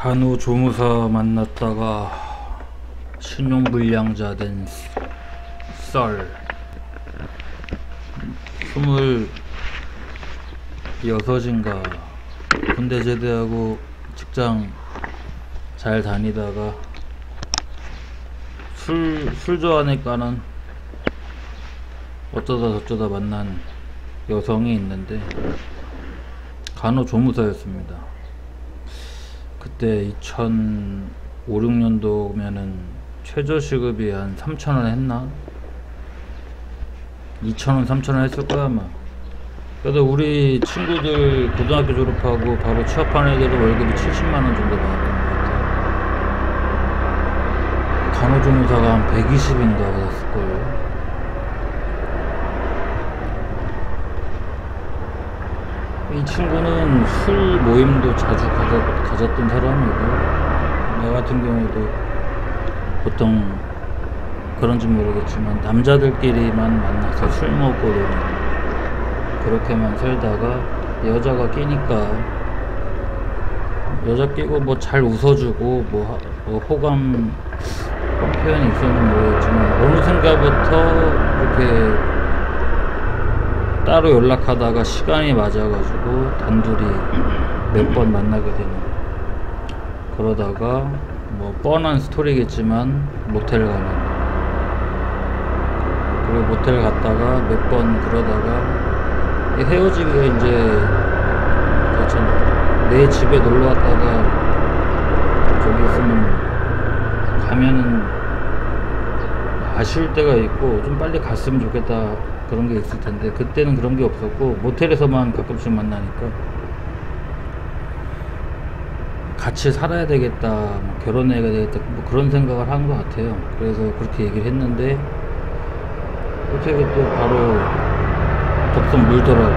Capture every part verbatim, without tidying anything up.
간호조무사 만났다가 신용불량자 된 썰. 스물여섯인가 군대 제대하고 직장 잘 다니다가 술, 술 좋아하니까는 어쩌다 저쩌다 만난 여성이 있는데 간호조무사였습니다. 그때 이천오, 육 년도면은 최저시급이 한 삼천 원 했나? 이천 원, 삼천 원 했을 거야 아마. 그래도 우리 친구들 고등학교 졸업하고 바로 취업하는 애들은 월급이 칠십만 원 정도 받았던 것 같아요. 간호조무사가 한 백이십인가 받았을걸요. 이 친구는 술 모임도 자주 가졌, 가졌던 사람이고, 나 같은 경우도 보통 그런지 모르겠지만 남자들끼리만 만나서 술 먹고 노는 그렇게만 살다가 여자가 끼니까 여자 끼고 뭐 잘 웃어주고 뭐, 뭐 호감 표현이 있었는지 모르겠지만 어느 순간부터 이렇게 따로 연락하다가 시간이 맞아가지고 단둘이 몇 번 만나게 되는, 그러다가 뭐 뻔한 스토리겠지만 모텔 가는, 그리고 모텔 갔다가 몇 번 그러다가 헤어지기가 이제 그렇잖아. 내 집에 놀러 왔다가 거기 있으면 가면은 아쉬울 때가 있고 좀 빨리 갔으면 좋겠다 그런 게 있을 텐데, 그때는 그런 게 없었고 모텔에서만 가끔씩 만나니까 같이 살아야 되겠다, 뭐 결혼해야 되겠다, 뭐 그런 생각을 한 것 같아요. 그래서 그렇게 얘기를 했는데 어떻게 또 바로 덥석 물더라고.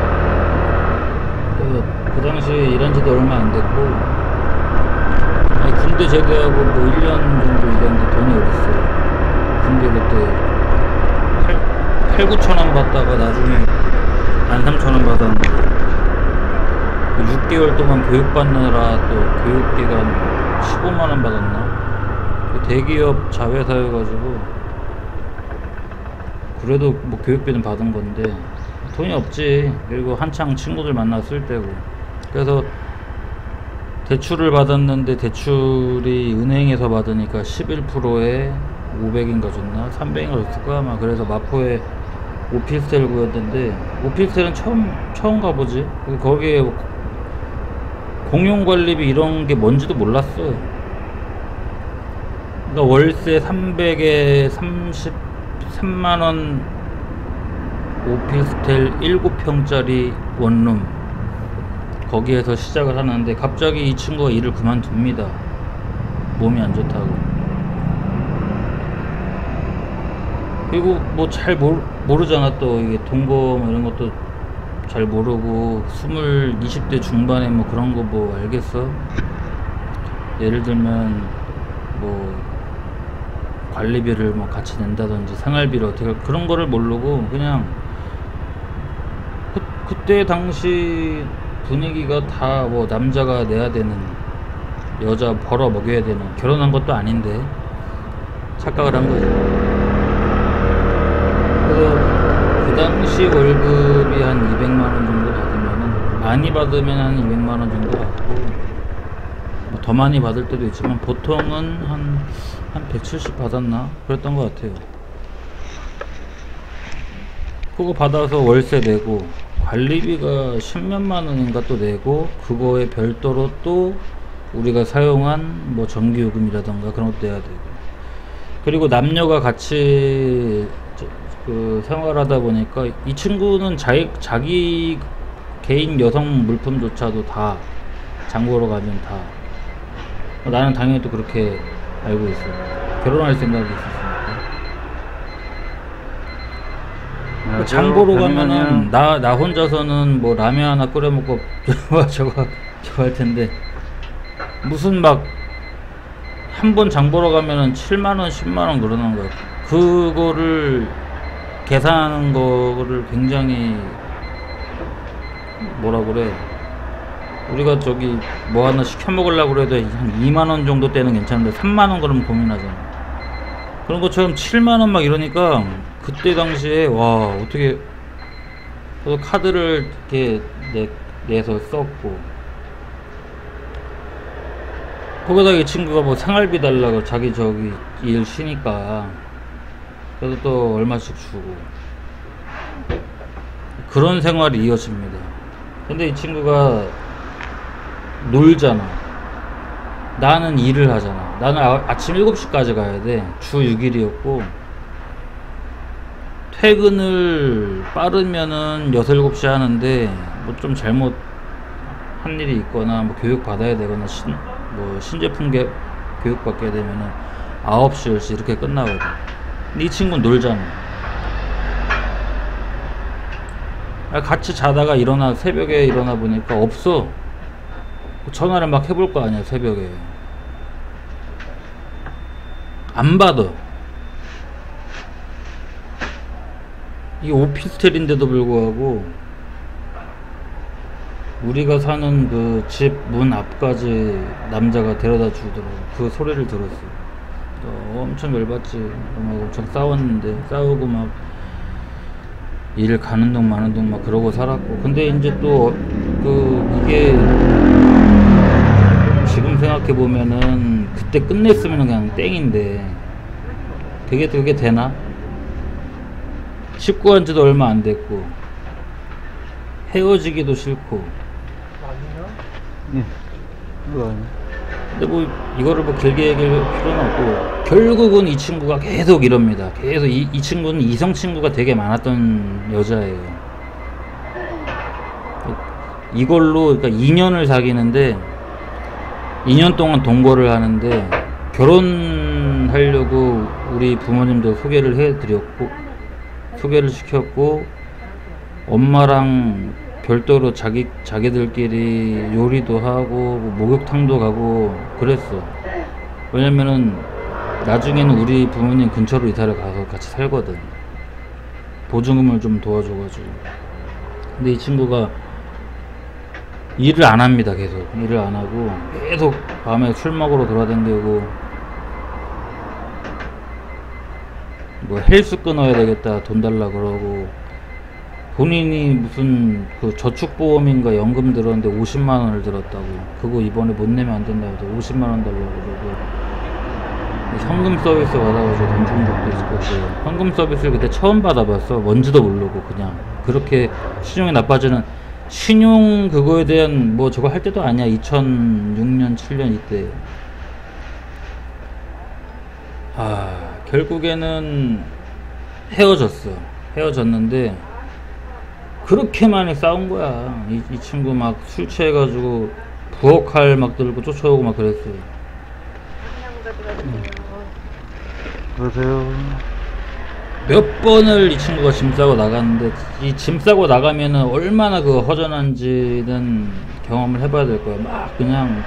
그, 그 당시에 일한 지도 얼마 안 됐고, 아니 군대 제대하고 뭐 일 년 정도 일했는데 돈이 어딨어요. 군대 그때 팔, 구천 원 받다가 나중에 만 삼천 원 받았는데 육 개월 동안 교육받느라 또 교육기간 십오만 원 받았나? 대기업 자회사여가지고 그래도 뭐 교육비는 받은 건데 돈이 없지. 그리고 한창 친구들 만났을 때고. 그래서 대출을 받았는데 대출이 은행에서 받으니까 십일 퍼센트에 오백인가 줬나? 삼백인가 줬을 거야 아마. 그래서 마포에 오피스텔 구였는데, 오피스텔은 처음 처음 가보지. 거기에 공용관리비 이런 게 뭔지도 몰랐어. 그러니까 월세 삼백에 삼십삼만 원 오피스텔 일곱 평짜리 원룸, 거기에서 시작을 하는데 갑자기 이 친구가 일을 그만둡니다. 몸이 안 좋다고. 그리고 뭐 잘 모르잖아 또 이게 동거 뭐 이런 것도 잘 모르고, 스물 이십 대 중반에 뭐 그런 거 뭐 알겠어? 예를 들면 뭐 관리비를 뭐 같이 낸다든지 생활비를 어떻게, 그런 거를 모르고 그냥 그, 그때 당시 분위기가 다 뭐 남자가 내야 되는, 여자 벌어 먹여야 되는, 결혼한 것도 아닌데 착각을 한 거지. 그래서 그 당시 월급이 한 이백만 원 정도 받으면은, 많이 받으면 한 이백만 원 정도 받고 뭐 더 많이 받을 때도 있지만 보통은 한, 한 백칠십 받았나? 그랬던 것 같아요. 그거 받아서 월세 내고 관리비가 십몇만 원인가 또 내고, 그거에 별도로 또 우리가 사용한 뭐 전기요금이라던가 그런 것도 내야 되고, 그리고 남녀가 같이 그 생활하다 보니까 이 친구는 자기, 자기 개인 여성 물품조차도 다 장보러 가면 다, 나는 당연히 또 그렇게 알고 있어. 결혼할 생각이 있었으니까. 장보러 가면은 나, 나 혼자서는 뭐 라면 하나 끓여 먹고 저거 저거 저거 할 텐데, 무슨 막 한 번 장보러 가면은 칠만 원, 십만 원 그러는 거야. 그거를 계산하는 거를 굉장히 뭐라 그래, 우리가 저기 뭐 하나 시켜 먹으려고 그래도 한 이만 원 정도 때는 괜찮은데 삼만 원 그러면 고민하잖아. 그런 것처럼 칠만 원 막 이러니까 그때 당시에 와 어떻게 그래서 카드를 이렇게 내, 내서 썼고 거기다가 이 친구가 뭐 생활비 달라고 자기 저기 일 쉬니까 그래서 또 얼마씩 주고 그런 생활이 이어집니다. 근데 이 친구가 놀잖아. 나는 일을 하잖아. 나는 아, 아침 일곱 시까지 가야 돼. 주 육 일이었고 퇴근을 빠르면은 여섯, 일곱 시 하는데 뭐 좀 잘못 한 일이 있거나 뭐 교육 받아야 되거나 신, 뭐 신제품 개, 교육 받게 되면은 아홉 시, 열 시 이렇게 끝나거든. 근데 이 친구는 놀잖아. 같이 자다가 일어나 새벽에 일어나 보니까 없어. 전화를 막 해볼 거 아니야 새벽에. 안 받아. 이 오피스텔인데도 불구하고 우리가 사는 그 집 문 앞까지 남자가 데려다 주더라고. 그 소리를 들었어. 어, 엄청 열받지. 막 엄청 싸웠는데 싸우고 막 일 가는 동 마는 동 막 그러고 살았고. 근데 이제 또 그 이게 지금 생각해 보면은 그때 끝냈으면 그냥 땡인데 그게 그게 되나? 식구한 지도 얼마 안 됐고 헤어지기도 싫고. 예. 그거 아니야. 근데 뭐 이거를 뭐 길게 얘기할 필요는 없고 결국은 이 친구가 계속 이럽니다. 계속 이, 이 친구는 이성 친구가 되게 많았던 여자예요. 이걸로 그러니까 이 년을 사귀는데 이 년 동안 동거를 하는데 결혼하려고 우리 부모님도 소개를 해드렸고 소개를 시켰고 엄마랑 별도로 자기 자기들끼리 요리도 하고 뭐 목욕탕도 가고 그랬어. 왜냐면은 나중에는 우리 부모님 근처로 이사를 가서 같이 살거든. 보증금을 좀 도와줘가지고. 근데 이 친구가 일을 안 합니다. 계속 일을 안 하고 계속 밤에 술 먹으러 돌아다니고 뭐 헬스 끊어야 되겠다 돈 달라 그러고 본인이 무슨 그 저축보험인가 연금 들었는데 오십만 원을 들었다고. 그거 이번에 못 내면 안 된다고 해서 오십만 원 달라고 그러고 현금 서비스 받아가지고 돈 준 적도 있을 거고. 현금 서비스를 그때 처음 받아봤어. 뭔지도 모르고 그냥 그렇게 신용이 나빠지는 신용 그거에 대한 뭐 저거 할 때도 아니야. 이천육 년 칠 년 이때. 아 결국에는 헤어졌어. 헤어졌는데 그렇게 많이 싸운 거야. 이, 이 친구 막 술 취해가지고 부엌칼 막 들고 쫓아오고 막 그랬어요. 음. 그러세요. 몇 번을 이 친구가 짐 싸고 나갔는데 이 짐 싸고 나가면은 얼마나 그 허전한지는 경험을 해봐야 될 거야. 막 그냥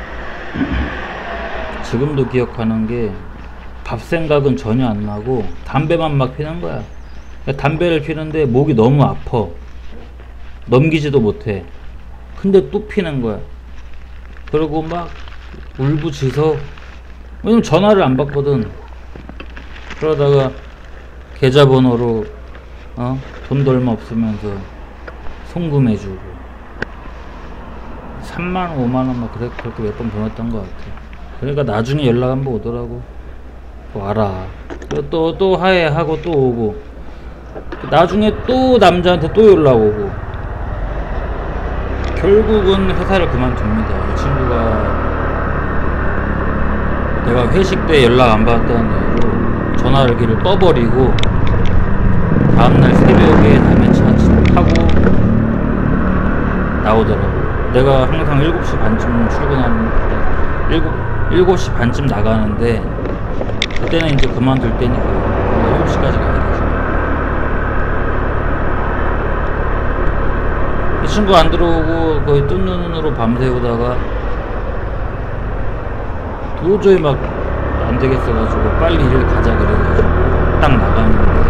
지금도 기억하는 게 밥 생각은 전혀 안 나고 담배만 막 피는 거야. 담배를 피는데 목이 너무 아파. 넘기지도 못해. 근데 또 피는 거야. 그리고 막 울부짖어. 왜냐면 전화를 안 받거든. 그러다가 계좌번호로 어? 돈도 얼마 없으면서 송금해주고 삼만 원, 오만 원 막 그래, 그렇게 몇 번 보냈던 것 같아. 그러니까 나중에 연락 한번 오더라고. 와라. 또 또 하해하고 또 오고. 나중에 또 남자한테 또 연락 오고. 결국은 회사를 그만둡니다. 이 친구가 내가 회식 때 연락 안 받았다는 이유로 전화기를 떠버리고 다음날 새벽에 남의 차 타고 나오더라고. 내가 항상 일곱 시 반쯤 출근하는데 일곱, 일곱 시 반쯤 나가는데 그때는 이제 그만둘 때니까 일곱 시까지 가야 되지. 이 친구 안 들어오고 거의 뜬 눈으로 밤새우다가 도저히 막 안 되겠어가지고 빨리 일을 가자 그래가지고 딱 나가는데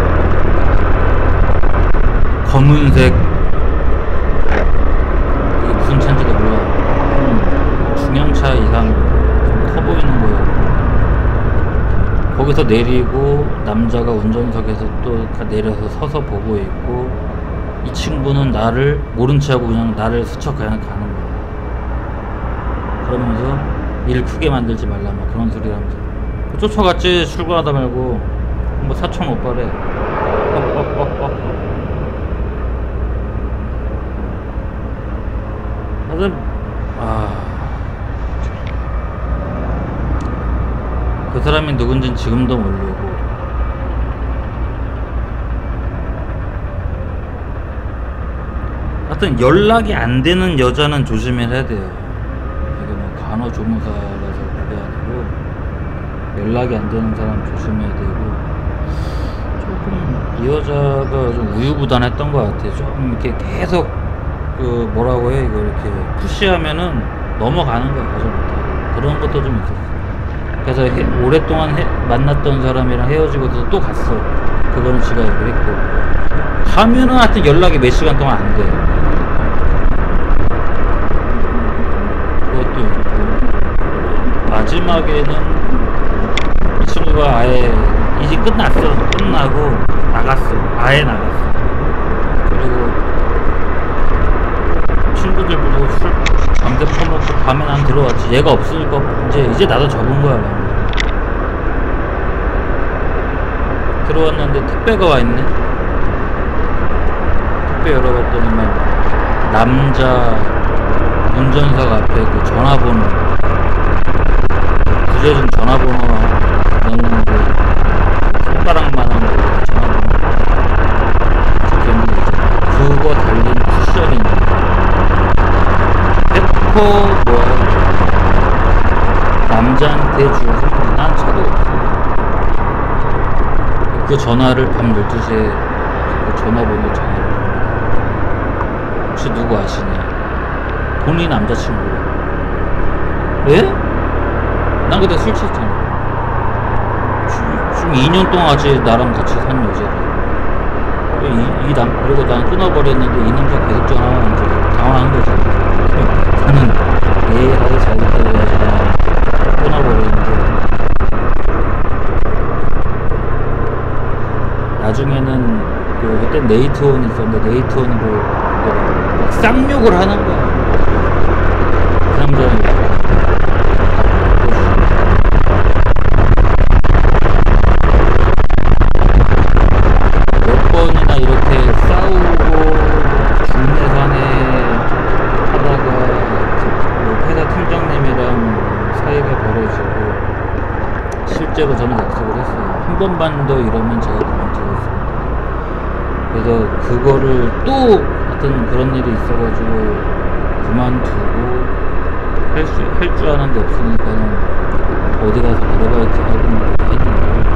검은색 이게 무슨 차인지도 몰라. 승용차 이상 좀 커 보이는 거예요. 거기서 내리고 남자가 운전석에서 또 내려서 서서 보고 있고, 이 친구는 나를 모른 체 하고 그냥 나를 스쳐 그냥 가는 거야. 그러면서 일 크게 만들지 말라 막 그런 소리 하면서 쫓아갔지. 출근하다 말고 뭐 사촌 오빠래. 하여튼 아, 그 사람이 누군진 지금도 모르고. 하여튼 연락이 안 되는 여자는 조심해야 돼요. 이게 뭐 간호조무사라서 그래야 되고, 연락이 안 되는 사람 조심해야 되고. 조금 이 여자가 좀 우유부단했던 것 같아요. 조금 이렇게 계속 그 뭐라고 해, 이거 이렇게 푸시하면은 넘어가는 거야. 가지 못하고. 그런 것도 좀 있었어. 그래서 해, 오랫동안 해, 만났던 사람이랑 헤어지고서 또 갔어. 그거는 지가 얘기를 했고. 하면은 하여튼 연락이 몇 시간 동안 안 돼. 그것도 있고. 마지막에는 이 친구가 아예 이제 끝났어. 끝나고 나갔어. 아예 나갔어. 그리고 친구들 부르고 술 밤새 퍼먹고 밤에 난 들어왔지. 얘가 없으니까 이제 이제 나도 접은 거야. 막. 들어왔는데 택배가 와 있네. 택배 열어봤더니만 남자 운전석 앞에 그 전화번호, 구제중 전화번호 넣는 거, 손가락만한 거 전화번호 적혀있는 거 있잖아. 그거 달린 쿠션이 있는 페퍼 뭐야, 남자한테 줄 선물이 난 차도 없어. 그 전화를 밤 열두 시에 그 전화번호 전화를 합니다. 혹시 누구 아시냐? 본인 남자친구래. 예? 난 그때 술 취했잖아. 지금 이 년 동안 같이 나랑 같이 산 여자래. 이, 이 남, 그리고 난 끊어버렸는데 이 남자 계속 전화하면 이제 당황한 거지. 나는 예, 나도 잘됐다 그래가지고 끊어버렸는데, 나중에는 그 그때 네이트온 있었는데 네이트온으로 막 쌍욕을 하는 거야. 그 남자는 몇 번이나 이렇게 싸우고 중내산에 하다가 뭐 회사 팀장님이랑 사이가 벌어지고, 실제로 저는 약속을 했어요. 한 번만 더 이러면 제가 그만두겠습니다. 그래서 그거를 또 하여튼 그런 일이 있어가지고 그만두고 할 수, 할 줄 아는 게 없으니까는 어디 가서 아르바이트 하고 막 했는데,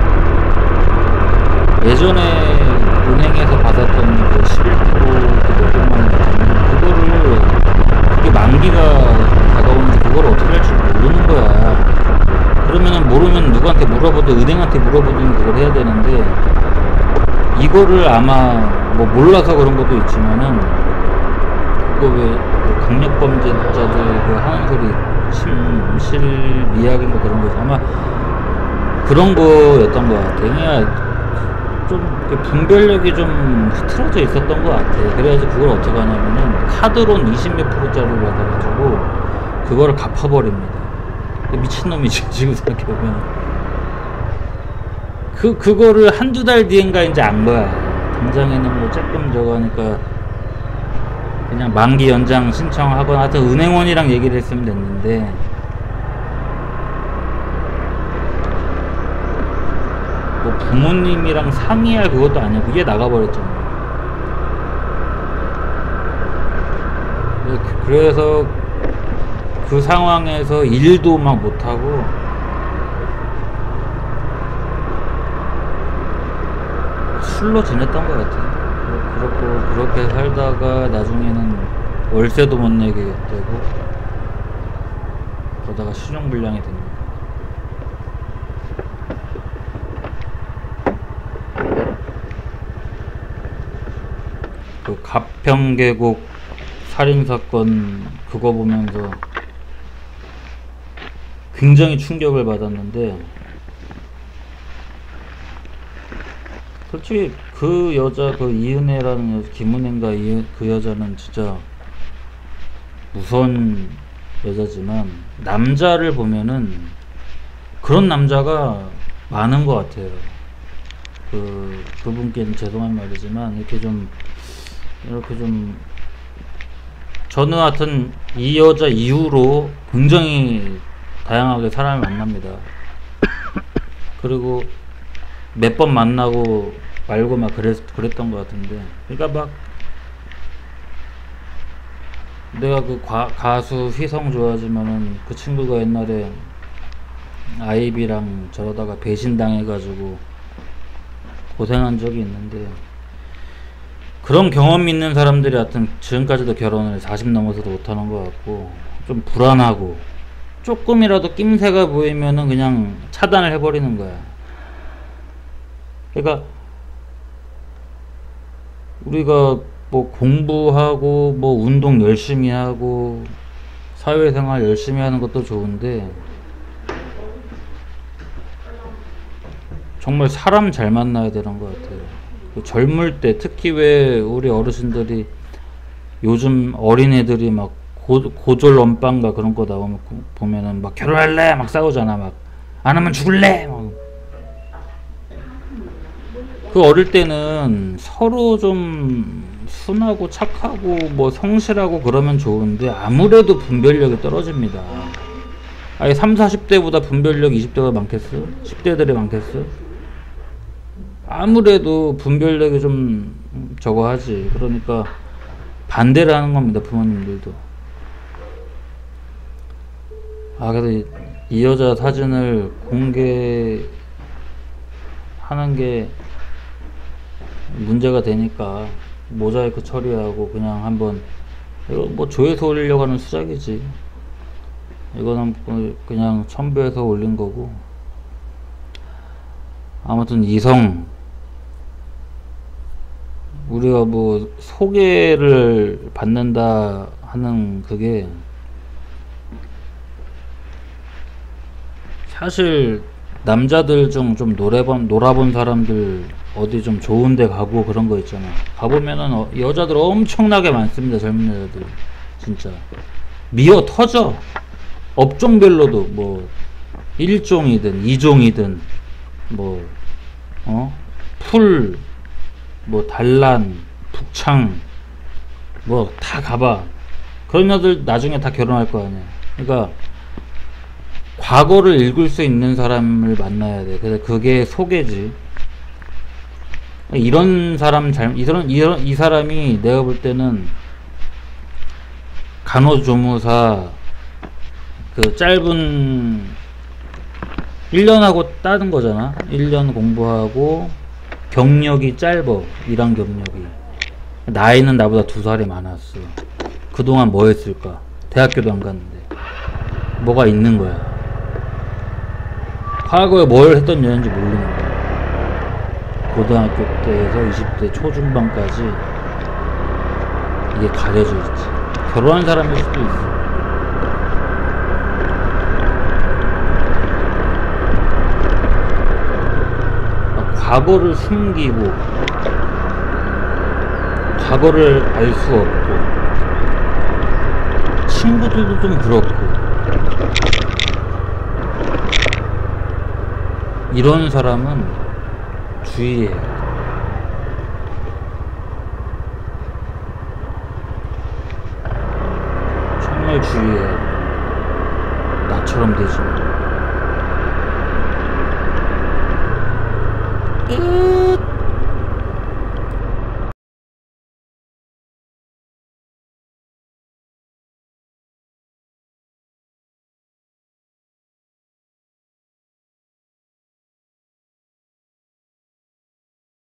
예전에 은행에서 받았던 그 십일 퍼센트 그 몇백만 원 있잖아요. 그거를, 그게 만기가 다가오는데 그걸 어떻게 할 줄 모르는 거야. 그러면은 모르면 누구한테 물어보든 은행한테 물어보든 그걸 해야 되는데, 이거를 아마 뭐 몰라서 그런 것도 있지만은, 그거 왜 강력범죄자들 그 하는 소리 심실미약인가 그런 거지. 아마 그런 거였던 것 같아. 그냥 좀 분별력이 좀 흐트러져 있었던 것 같아. 그래가지고 그걸 어떻게 하냐면은 카드론 이십몇 프로짜리를 받아가지고 그거를 갚아버립니다. 미친놈이지 지금 생각해보면. 그 그거를 한두 달 뒤인가 이제 안 거야. 당장에는 뭐 조금 저거 하니까 그냥 만기 연장 신청하거나, 하여튼 은행원이랑 얘기를 했으면 됐는데, 뭐 부모님이랑 상의할 그것도 아니야. 그게 나가버렸잖아. 그래서 그 상황에서 일도 막 못하고 술로 지냈던 것 같아. 그렇고 그렇게 살다가 나중에는 월세도 못 내게 되고, 그러다가 신용불량이 됩니다. 그 가평계곡 살인사건 그거 보면서 굉장히 충격을 받았는데, 솔직히 그 여자, 그 이은혜라는 여자, 김은혜인가 이, 그 여자는 진짜 무서운 여자지만, 남자를 보면은 그런 남자가 많은 것 같아요. 그 그분께는 죄송한 말이지만 이렇게 좀 이렇게 좀 저는 하여튼 이 여자 이후로 굉장히 다양하게 사람을 만납니다. 그리고 몇 번 만나고 말고 막 그랬, 그랬던 것 같은데, 그러니까 막 내가 그 과, 가수 휘성 좋아하지만은 그 친구가 옛날에 아이비랑 저러다가 배신당해가지고 고생한 적이 있는데, 그런 경험 있는 사람들이 하여튼 지금까지도 결혼을 사십 넘어서도 못하는 것 같고, 좀 불안하고 조금이라도 낌새가 보이면은 그냥 차단을 해버리는 거야. 그러니까 우리가 뭐 공부하고 뭐 운동 열심히 하고 사회생활 열심히 하는 것도 좋은데, 정말 사람 잘 만나야 되는 것 같아요. 그 젊을 때, 특히 왜 우리 어르신들이 요즘 어린애들이 막 고, 고졸 원빵가 그런 거 나오면 보면은 막 결혼할래 막 싸우잖아. 막 안 하면 죽을래 막. 그 어릴 때는 서로 좀 순하고 착하고 뭐 성실하고 그러면 좋은데, 아무래도 분별력이 떨어집니다. 아예 삼, 사십 대보다 분별력 이십 대가 많겠어? 십 대들이 많겠어? 아무래도 분별력이 좀 저거 하지. 그러니까 반대를 하는 겁니다, 부모님들도. 아, 그래서 이, 이 여자 사진을 공개하는 게 문제가 되니까 모자이크 처리하고 그냥 한번, 이거 뭐 조회수 올리려고 하는 수작이지. 이거는 그냥 첨부해서 올린 거고. 아무튼 이성, 우리가 뭐 소개를 받는다 하는 그게 사실 남자들 중 좀 노래본 놀아본 사람들 어디 좀 좋은 데 가고 그런 거 있잖아. 가보면은 어, 여자들 엄청나게 많습니다. 젊은 여자들 진짜 미어 터져. 업종별로도 뭐 일 종이든 이 종이든 뭐 어? 풀, 뭐 단란, 북창 뭐 다 가봐. 그런 여자들 나중에 다 결혼할 거 아니야. 그러니까 과거를 읽을 수 있는 사람을 만나야 돼. 그래서 그게 소개지. 이런 사람 잘, 이런, 이런, 이 사람이 내가 볼 때는 간호조무사 그 짧은 일 년 하고 따는 거잖아. 일 년 공부하고 경력이 짧어. 일한 경력이. 나이는 나보다 두 살이 많았어. 그동안 뭐 했을까? 대학교도 안 갔는데. 뭐가 있는 거야. 과거에 뭘 했던 여인지 모르는 거야. 고등학교 때에서 이십 대 초중반까지 이게 가려져 있지. 결혼한 사람일 수도 있어. 과거를 숨기고 과거를 알 수 없고 친구들도 좀 그렇고 이런 사람은 주의해야 돼. 정말 주의해야 돼. 나처럼 되지 마.